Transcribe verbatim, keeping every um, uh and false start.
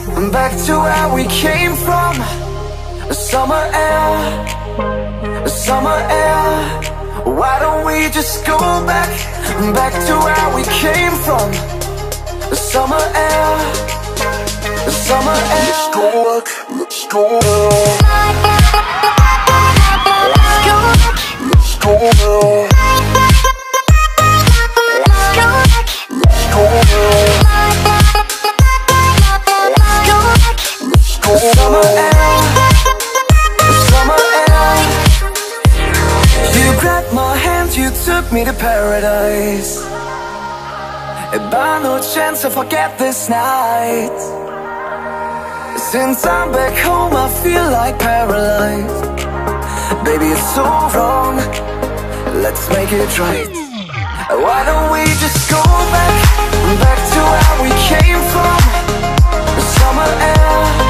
back to where we came from. Summer air, summer air. Why don't we just go back, back to where we came from? Summer air, summer air. Let's go back, let's go back. Let's go back. Let's go back. Summer air, summer air. You grabbed my hand, you took me to paradise. By no chance I forget this night. Since I'm back home I feel like paralyzed. Baby, it's so wrong, let's make it right. Why don't we just go back, back to where we came from? Summer air,